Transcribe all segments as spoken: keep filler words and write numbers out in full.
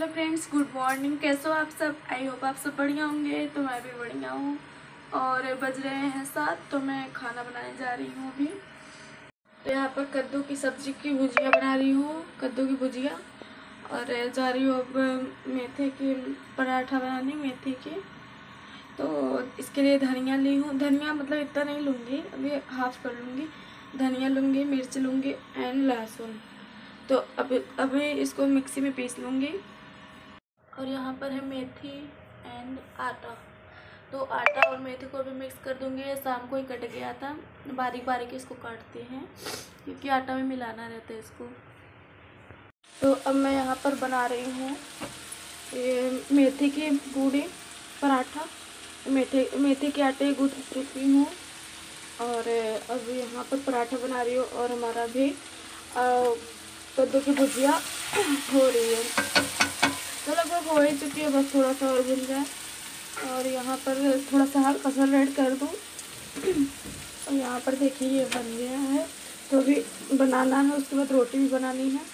Friends, good morning. कैसे हो आप सब? आई होप आप सब बढ़िया होंगे। तो मैं भी बढ़िया हूँ। और बज रहे हैं सात, तो मैं खाना बनाने जा रही हूँ अभी। तो यहाँ पर कद्दू की सब्ज़ी की भुजिया बना रही हूँ, कद्दू की भुजिया। और जा रही हूँ अब मेथी की पराठा बनाने, मेथी की। तो इसके लिए धनिया ली हूँ। धनिया मतलब इतना नहीं लूँगी, अभी हाफ कर लूँगी। धनिया लूँगी, मिर्च लूँगी एंड लहसुन। तो अभी अभी इसको मिक्सी में पीस लूँगी। और यहाँ पर है मेथी एंड आटा। तो आटा और मेथी को भी मिक्स कर दूँगी। शाम को ही कट गया था, बारीक बारीक इसको काटते हैं क्योंकि आटा में मिलाना रहता है इसको। तो अब मैं यहाँ पर बना रही हूँ ये मेथी की पूड़ी पराठा। मेथी मेथी के आटे गूँथ चुकी हूँ और अब यहाँ पर पराठा बना रही हूँ। और हमारा भी कद्दू की भुजिया हो रही है, तो लगभग हो ही चुकी है, बस थोड़ा सा और भुन जाए। और यहाँ पर थोड़ा सा हल्का सा रेड कर दूँ। और यहाँ पर देखिए ये बन गया है, तो अभी बनाना है, उसके बाद रोटी भी बनानी है।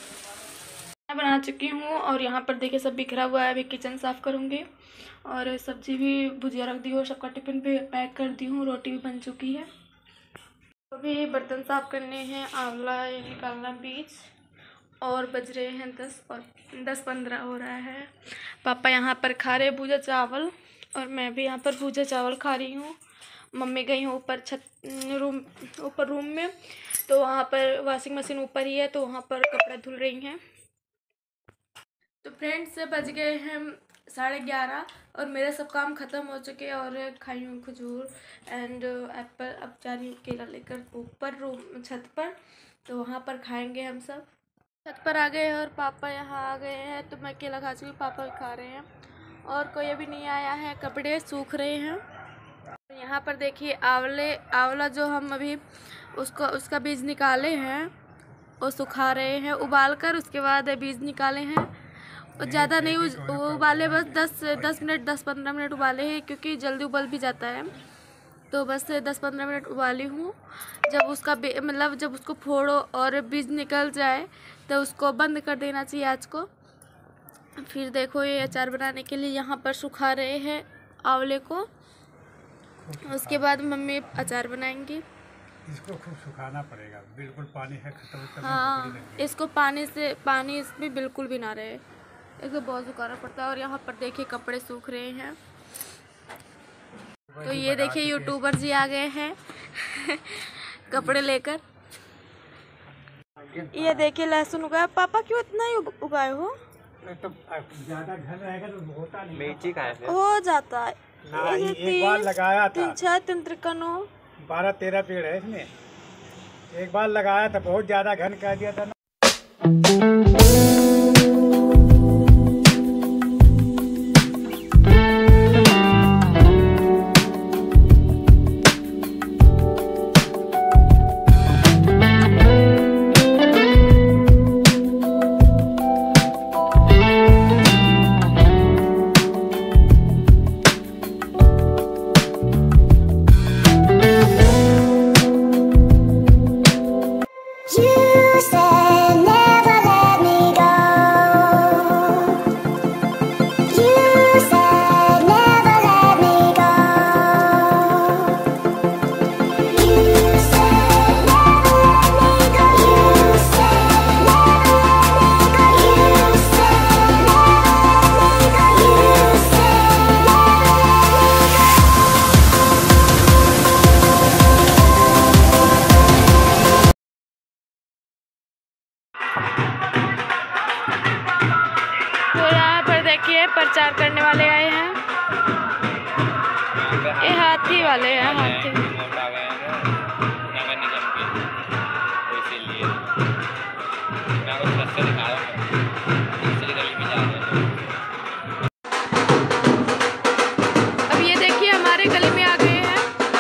मैं बना चुकी हूँ और यहाँ पर देखिए सब बिखरा हुआ है। अभी किचन साफ़ करूँगी और सब्जी भी भुजिया रख दी हो, सबका टिफ़िन भी पैक कर दी हूँ, रोटी भी बन चुकी है। अभी बर्तन साफ़ करने हैं, आंवला निकालना बीज। और बज रहे हैं दस और दस पंद्रह हो रहा है। पापा यहाँ पर खा रहे भुजा चावल और मैं भी यहाँ पर भुजा चावल खा रही हूँ। मम्मी गई हूँ ऊपर छत रूम ऊपर रूम में, तो वहाँ पर वॉशिंग मशीन ऊपर ही है, तो वहाँ पर कपड़े धुल रही हैं। तो फ्रेंड्स बज गए हैं साढ़े ग्यारह और मेरे सब काम ख़त्म हो चुके हैं। और खाई हूँ खजूर एंड एप्पल। अब जा रही हूँ केला लेकर ऊपर रूम छत पर, तो वहाँ पर खाएंगे हम सब। छत पर आ गए हैं और पापा यहाँ आ गए हैं, तो मैं केला खा चुकी, पापा खा रहे हैं और कोई अभी नहीं आया है। कपड़े सूख रहे हैं। यहाँ पर देखिए आंवले आंवला जो हम अभी उसको उसका बीज निकाले हैं, वो सुखा रहे हैं उबाल कर। उसके बाद बीज निकाले हैं और ज़्यादा नहीं वो उबाले, बस दस दस मिनट दस पंद्रह मिनट उबाले हैं क्योंकि जल्दी उबल भी जाता है। तो बस दस पंद्रह मिनट उबाली हूँ। जब उसका मतलब जब उसको फोड़ो और बीज निकल जाए तो उसको बंद कर देना चाहिए आँच को। फिर देखो ये अचार बनाने के लिए यहाँ पर सुखा रहे हैं आंवले को। उसके बाद मम्मी अचार बनाएंगी। इसको खूब सुखाना पड़ेगा, बिल्कुल पानी है खत्म। हाँ, इसको पानी से पानी इसमें बिल्कुल भी ना रहे, इसको बहुत सुखाना पड़ता है। और यहाँ पर देखिए कपड़े सूख रहे हैं। तो ये देखिए यूट्यूबर जी आ गए हैं कपड़े लेकर। ये देखिए लहसुन उगाया। पापा क्यों इतना ही उगाए हो? तो ज्यादा घन रहेगा तो होता नहीं, मिर्ची का है हो जाता है। ना, ये एक बार लगाया था, तीन छह तीन त्रिकनो बारह तेरह पेड़ है इसमें। एक बार लगाया था, बहुत ज्यादा घन कर दिया था ना। तो यहाँ पर देखिए प्रचार करने वाले आए हैं, ये हाथी वाले हैं। हाथी अब ये देखिए हमारे गली में आ गए हैं।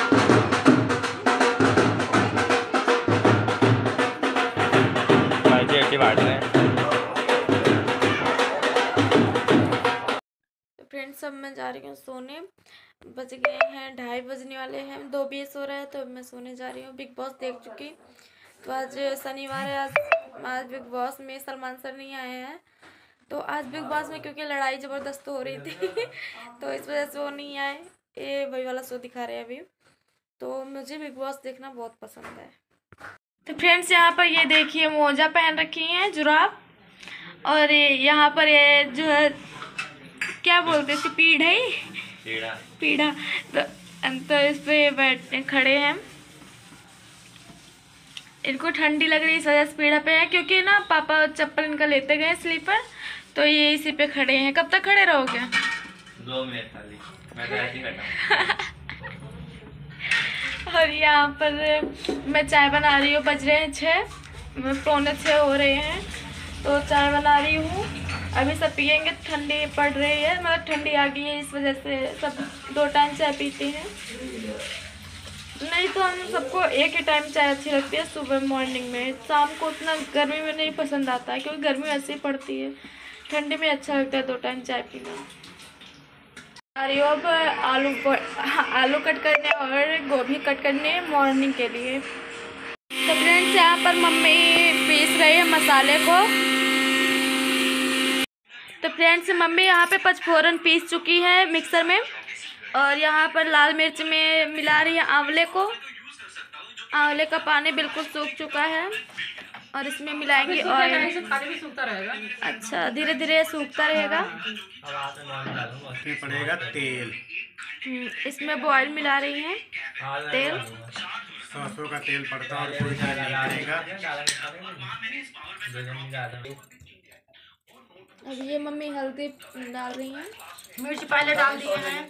फ्रेंड्स अब मैं जा रही हूँ सोने। बज गए हैं ढाई बजने वाले हैं, दो बीस हो रहा है, तो मैं सोने जा रही हूँ। बिग बॉस देख चुकी। तो आज शनिवार है, आज आज बिग बॉस में सलमान सर नहीं आए हैं, तो आज बिग बॉस में क्योंकि लड़ाई ज़बरदस्त हो रही थी तो इस वजह से वो नहीं आए। ये वही वाला शो दिखा रहे हैं अभी। तो मुझे बिग बॉस देखना बहुत पसंद है। तो फ्रेंड्स यहाँ पर ये देखिए मोजा पहन रखी हैं जुराब, और यहाँ पर ये जो है क्या बोलते हैं पीढ़ा पीढ़ा पीढ़ा तो, तो इस पे बैठे खड़े हैं। इनको ठंडी लग रही है इस वजह से पीढ़ा पे है, क्योंकि ना पापा चप्पल इनका लेते गए स्लीपर, तो ये इसी पे खड़े हैं। कब तक खड़े रहोगे? दो मिनट खाली, मैं तो ऐसे ही बैठा और यहाँ पर मैं चाय बना रही हूँ। बज रहे हैं छः, पौने छः हो रहे हैं, तो चाय बना रही हूँ। अभी सब पियेंगे, ठंडी पड़ रही है, मतलब ठंडी आ गई है, इस वजह से सब दो टाइम चाय पीते हैं। नहीं तो हम सबको एक ही टाइम चाय अच्छी लगती है, सुबह मॉर्निंग में। शाम को उतना गर्मी में नहीं पसंद आता है, क्योंकि गर्मी वैसे ही पड़ती है। ठंडी में अच्छा लगता है दो टाइम चाय पीना। अरे अब आलू आलू कट करने और गोभी कट करने मॉर्निंग के लिए। तो फ्रेंड्स यहाँ पर मम्मी पीस रही है मसाले को। तो फ्रेंड्स मम्मी यहाँ पे पचफोरन पीस चुकी है मिक्सर में, और यहाँ पर लाल मिर्च में मिला रही है आंवले को। आंवले का पानी बिल्कुल सूख चुका है, और इसमें मिलाएंगे ऑयल। सूखता रहेगा। अच्छा, धीरे धीरे सूखता रहेगा। इसमें पड़ेगा तेल, इसमें बॉयल मिला रही हैं तेल। सरसों का तेल पड़ता है और कोई तेल नहीं पड़ेगा। अब ये मम्मी हल्दी डाल रही हैं, मिर्च पहले डाल दिए हैं।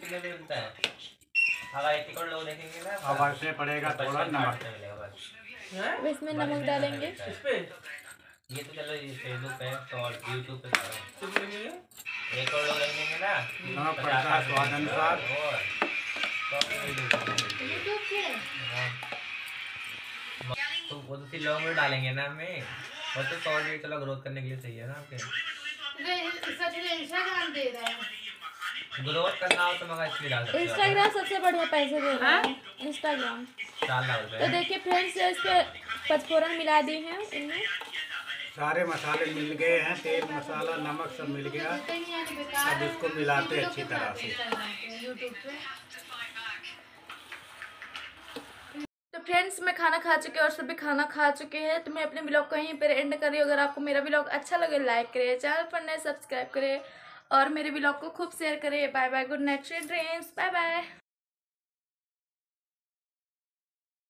अब इसमें पड़ेगा थोड़ा नमक। अब इसमें नमक डालेंगे। ये तो चलो फेसबुक पे और यूट्यूब पे एक और लोग लेंगे ना, नमक पड़ता है स्वाद अनुसार। तो वो तो फिर लॉन्ग में डालेंगे ना हमें, और तो सॉल्ट भी चलो ग्रोथ करने के लिए सही है ना आपके। इंस्टाग्राम दे रहा है, ग्रोथ करना हो तो मगर इसलिए डाल सकते हो। इंस्टाग्राम सबसे बढ़िया पैसे दे रहा है इंस्टाग्राम। चार लाख रुपए। तो देखिए फ्रेंड्स इस पे पचफोरन मिला दी हैं, इनमें सारे मसाले मिल गए हैं, तेल मसाला नमक सब मिल गया। अब इसको मिलाते अच्छी तरह से। तो फ्रेंड्स मैं खाना खा चुकी हूँ और सभी खाना खा चुके हैं। तो मैं अपने ब्लॉग को यहीं पर एंड कर रही हूँ। अगर आपको मेरा ब्लॉग अच्छा लगे लाइक करें, चैनल पर नए सब्सक्राइब करें, और मेरे ब्लॉग को खूब शेयर करें। Bye bye, good night, sweet dreams, bye bye.